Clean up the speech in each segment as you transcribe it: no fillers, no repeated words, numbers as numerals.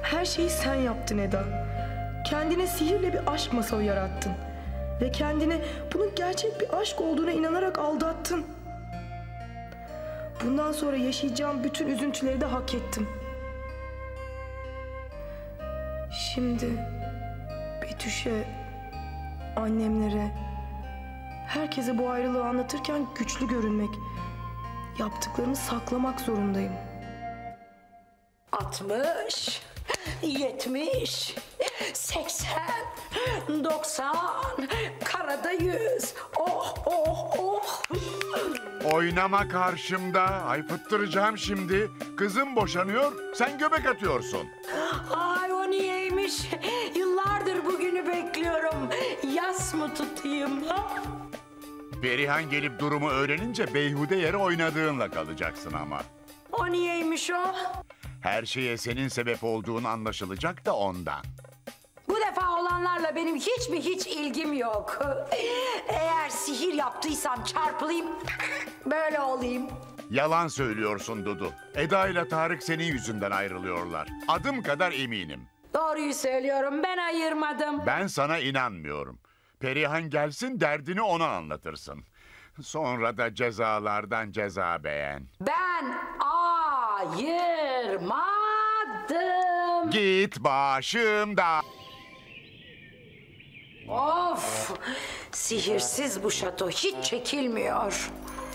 Her şeyi sen yaptın Eda. Kendine sihirle bir aşk masalı yarattın. Ve kendini bunun gerçek bir aşk olduğuna inanarak aldattın. Bundan sonra yaşayacağım bütün üzüntüleri de hak ettim. Şimdi Betüş'e, annemlere, herkese bu ayrılığı anlatırken güçlü görünmek, yaptıklarımı saklamak zorundayım. 60, 70, 80, 90, karada 100. Oh, oh, oh. Oynama karşımda. Ay fıttıracağım şimdi. Kızım boşanıyor, sen göbek atıyorsun. Ay o niyeymiş? Yıllardır bugünü bekliyorum. Yas mı tutayım? Perihan gelip durumu öğrenince beyhude yere oynadığınla kalacaksın ama. O niyeymiş o? Her şeye senin sebep olduğun anlaşılacak da ondan. Bu defa olanlarla benim hiç ilgim yok. Eğer sihir yaptıysam çarpılayım, böyle olayım. Yalan söylüyorsun Dudu. Eda ile Tarık senin yüzünden ayrılıyorlar. Adım kadar eminim. Doğruyu söylüyorum, ben ayırmadım. Ben sana inanmıyorum. Perihan gelsin, derdini ona anlatırsın. Sonra da cezalardan ceza beğen. Ben ayırmadım. Git başımda. Of! Sihirsiz bu şato hiç çekilmiyor.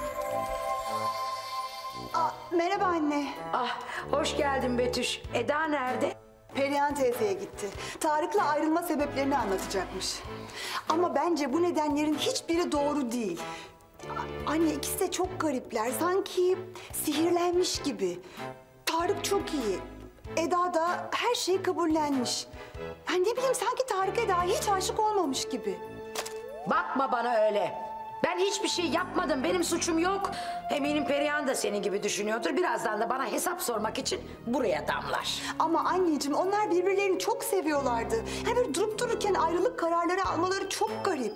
Merhaba anne. Ah, hoş geldin Betüş. Eda nerede? Perihan teyzeye gitti. Tarık'la ayrılma sebeplerini anlatacakmış. Ama bence bu nedenlerin hiçbiri doğru değil. Anne ikisi de çok garipler. Sanki sihirlenmiş gibi. Tarık çok iyi. Eda da her şeyi kabullenmiş. Ben ne bileyim sanki Tarık Eda'ya hiç aşık olmamış gibi. Bakma bana öyle. Ben hiçbir şey yapmadım. Benim suçum yok. Eminim Perihan da senin gibi düşünüyordur. Birazdan da bana hesap sormak için buraya damlar. Ama anneciğim onlar birbirlerini çok seviyorlardı. Yani böyle durup dururken ayrılık kararları almaları çok garip.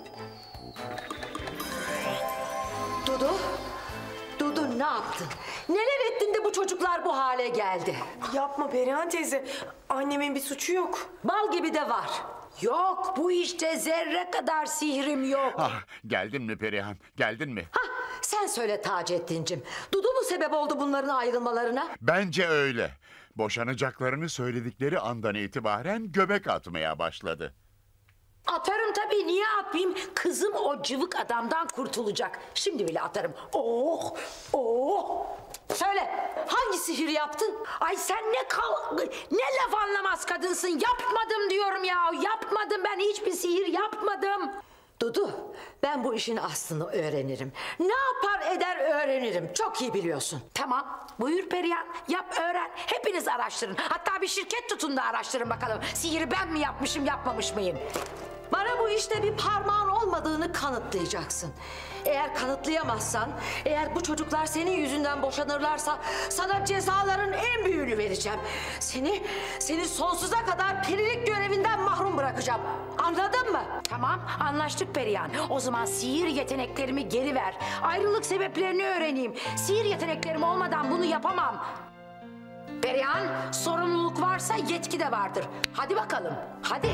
Dudu, Dudu ne yaptın? Neler ettin de bu çocuklar bu hale geldi? Yapma Perihan teyze. Annemin bir suçu yok. Bal gibi de var. Yok, bu işte zerre kadar sihrim yok. Ah, geldin mi Perihan? Geldin mi? Hah, sen söyle Taceddin'cim. Dudu mu sebep oldu bunların ayrılmalarına? Bence öyle. Boşanacaklarını söyledikleri andan itibaren göbek atmaya başladı. Atarım tabii, niye atmayayım? Kızım o cıvık adamdan kurtulacak. Şimdi bile atarım. Oh, oh. Söyle, hangi sihir yaptın? Ay sen ne laf anlamaz kadınsın. Yapmadım diyorum ya. Yapmadım, ben hiçbir sihir yapmadım. Dudu, ben bu işin aslını öğrenirim. Ne yapar eder öğrenirim. Çok iyi biliyorsun. Tamam, buyur Perihan. Yap, öğren. Hepiniz araştırın. Hatta bir şirket tutun da araştırın bakalım. Sihiri ben mi yapmışım, yapmamış mıyım? Bana bu işte bir parmağın olmadığını kanıtlayacaksın. Eğer kanıtlayamazsan, eğer bu çocuklar senin yüzünden boşanırlarsa sana cezaların en büyüğünü vereceğim. Seni sonsuza kadar perilik görevinden mahrum bırakacağım. Anladın mı? Tamam, anlaştık Perihan. O zaman sihir yeteneklerimi geri ver. Ayrılık sebeplerini öğreneyim. Sihir yeteneklerim olmadan bunu yapamam. Perihan, sorumluluk varsa yetki de vardır. Hadi bakalım, hadi.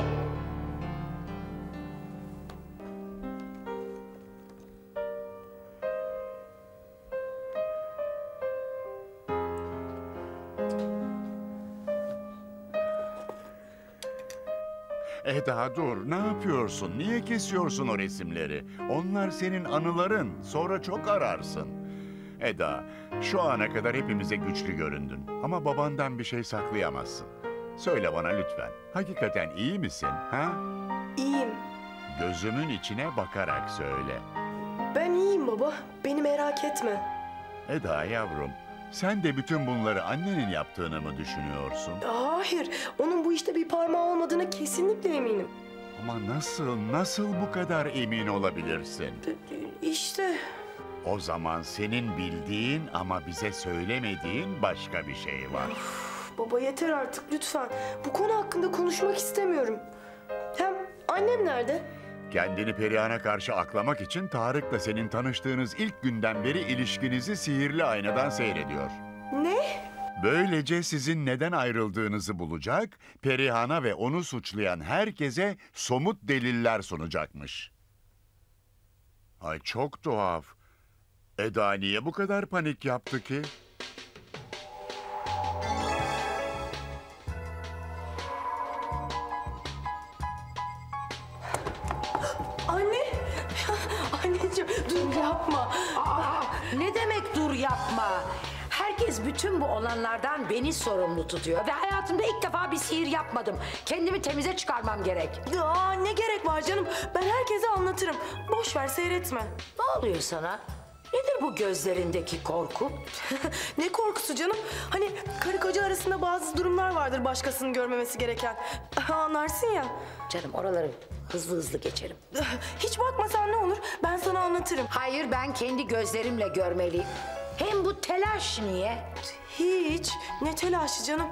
Eda dur, ne yapıyorsun? Niye kesiyorsun o resimleri? Onlar senin anıların, sonra çok ararsın. Eda, şu ana kadar hepimize güçlü göründün. Ama babandan bir şey saklayamazsın. Söyle bana lütfen, hakikaten iyi misin, ha? İyiyim. Gözümün içine bakarak söyle. Ben iyiyim baba. Beni merak etme. Eda yavrum, sen de bütün bunları annenin yaptığını mı düşünüyorsun? Hayır. Onun bu işte bir parmağı olmadığına kesinlikle eminim. Ama nasıl bu kadar emin olabilirsin? İşte. O zaman senin bildiğin ama bize söylemediğin başka bir şey var. Baba yeter artık lütfen. Bu konu hakkında konuşmak istemiyorum. Hem annem nerede? Kendini Perihan'a karşı aklamak için Tarık'la senin tanıştığınız ilk günden beri ilişkinizi sihirli aynadan seyrediyor. Ne? Böylece sizin neden ayrıldığınızı bulacak, Perihan'a ve onu suçlayan herkese somut deliller sunacakmış. Ay çok tuhaf. Eda niye bu kadar panik yaptı ki? Anne! Anneciğim dur yapma. Ne demek dur yapma? Herkes bütün bu olanlardan beni sorumlu tutuyor ve hayatımda ilk defa bir sihir yapmadım. Kendimi temize çıkarmam gerek. Ne gerek var canım? Ben herkese anlatırım. Boş ver seyretme. Ne oluyor sana? Nedir bu gözlerindeki korku? Ne korkusu canım? Hani karı koca arasında bazı durumlar vardır başkasının görmemesi gereken. Anlarsın ya. Canım oraları hızlı hızlı geçerim. Hiç bakmasan ne olur? Ben sana anlatırım. Hayır, ben kendi gözlerimle görmeliyim. Hem bu telaş niye? Hiç. Ne telaşı canım?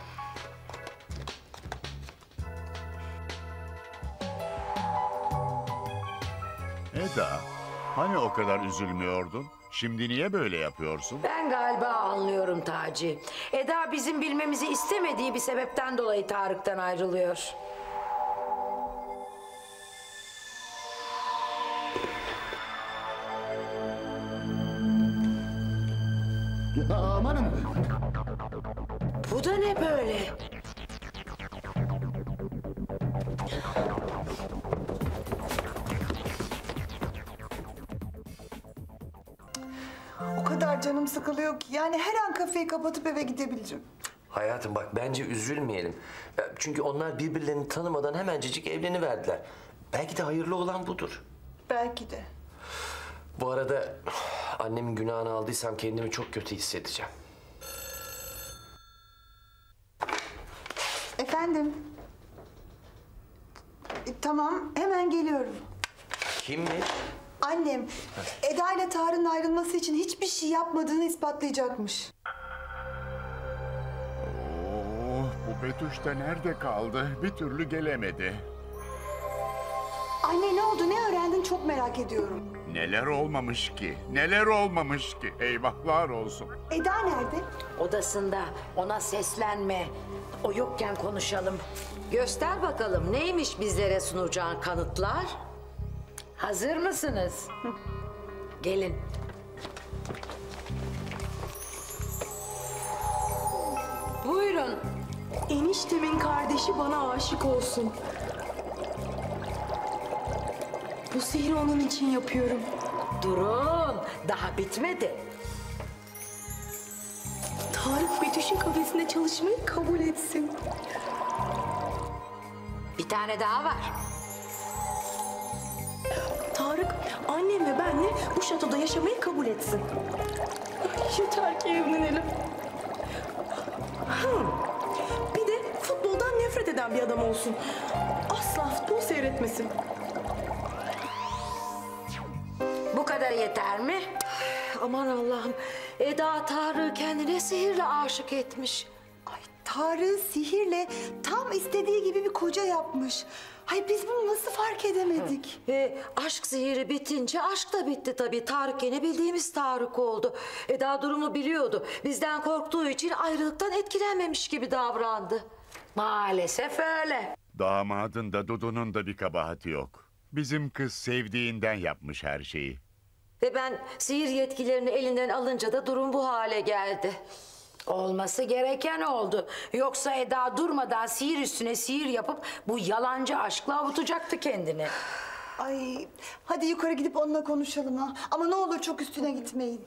Eda, hani o kadar üzülmüyordun? Şimdi niye böyle yapıyorsun? Ben galiba anlıyorum Taci. Eda bizim bilmemizi istemediği bir sebepten dolayı Tarık'tan ayrılıyor. Amanın. Bu da ne böyle? O kadar canım sıkılıyor ki. Yani her an kafeyi kapatıp eve gidebilirim. Hayatım bak bence üzülmeyelim. Çünkü onlar birbirlerini tanımadan hemencecik evleniverdiler. Belki de hayırlı olan budur. Belki de. Bu arada annemin günahını aldıysam kendimi çok kötü hissedeceğim. Efendim? Tamam, hemen geliyorum. Kimmiş? Annem, Eda ile Tarık'ın ayrılması için hiçbir şey yapmadığını ispatlayacakmış. Oh, bu Betüş de nerede kaldı? Bir türlü gelemedi. Anne ne oldu, ne öğrendin çok merak ediyorum. Neler olmamış ki? Neler olmamış ki? Eyvahlar olsun. Eda nerede? Odasında, ona seslenme. O yokken konuşalım. Göster bakalım neymiş bizlere sunacağın kanıtlar? Hazır mısınız? Gelin. Buyurun. Eniştemin kardeşi bana aşık olsun. Bu sihri onun için yapıyorum. Durun, daha bitmedi. Tarık Betüş'ün kafesinde çalışmayı kabul etsin. Bir tane daha var. Tarık annem ve benle bu şatoda yaşamayı kabul etsin. Yeter ki evlenelim. Bir de futboldan nefret eden bir adam olsun. Asla futbol seyretmesin. Bu kadar yeter mi? Aman Allah'ım. Eda Tarık'ı kendine sihirle aşık etmiş. Ay Tarık sihirle tam istediği gibi bir koca yapmış. Ay biz bunu nasıl fark edemedik? Aşk sihiri bitince aşk da bitti tabii. Tarık yine bildiğimiz Tarık oldu. Eda durumu biliyordu. Bizden korktuğu için ayrılıktan etkilenmemiş gibi davrandı. Maalesef öyle. Damadın da Dudu'nun da bir kabahati yok. Bizim kız sevdiğinden yapmış her şeyi. Ve ben sihir yetkilerini elinden alınca da durum bu hale geldi. Olması gereken oldu. Yoksa Eda durmadan sihir üstüne sihir yapıp bu yalancı aşkla avutacaktı kendini. Ay hadi yukarı gidip onunla konuşalım ha. Ama ne olur çok üstüne gitmeyin.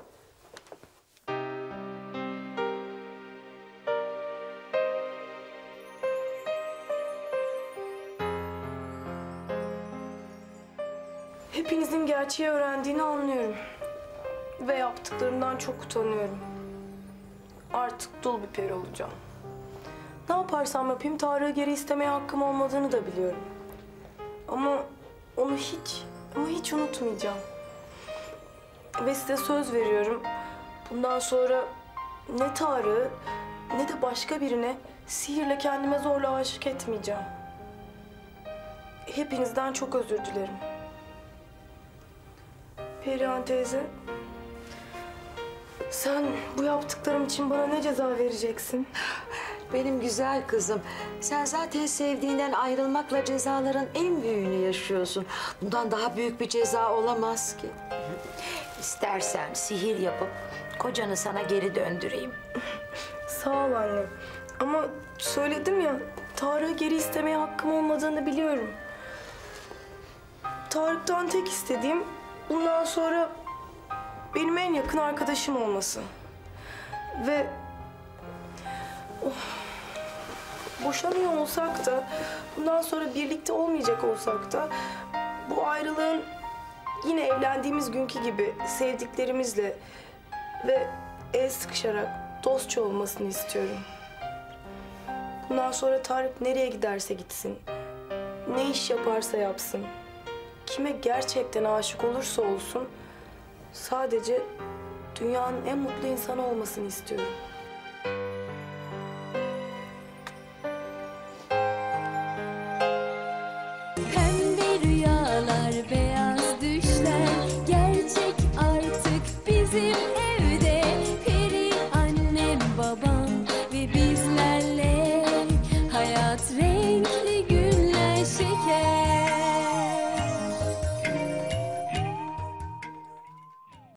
Hepinizin gerçeği öğrendiğini anlıyorum. Ve yaptıklarımdan çok utanıyorum. Artık dul bir peri olacağım. Ne yaparsam yapayım Tarık'ı geri istemeye hakkım olmadığını da biliyorum. Ama onu hiç unutmayacağım. Ve size söz veriyorum. Bundan sonra ne Tarık'ı ne de başka birine sihirle kendime zorla aşık etmeyeceğim. Hepinizden çok özür dilerim. Perihan teyze, Sen bu yaptıklarım için bana ne ceza vereceksin? Benim güzel kızım, sen zaten sevdiğinden ayrılmakla cezaların en büyüğünü yaşıyorsun. Bundan daha büyük bir ceza olamaz ki. İstersen sihir yapıp kocanı sana geri döndüreyim. Sağ ol anne. Ama söyledim ya, Tarık'ı geri istemeye hakkım olmadığını biliyorum. Tarık'tan tek istediğim bundan sonra benim en yakın arkadaşım olması. Ve boşanıyor olsak da, bundan sonra birlikte olmayacak olsak da bu ayrılığın yine evlendiğimiz günkü gibi sevdiklerimizle ve el sıkışarak dostça olmasını istiyorum. Bundan sonra Tarık nereye giderse gitsin, ne iş yaparsa yapsın, kime gerçekten aşık olursa olsun, sadece dünyanın en mutlu insanı olmasını istiyorum.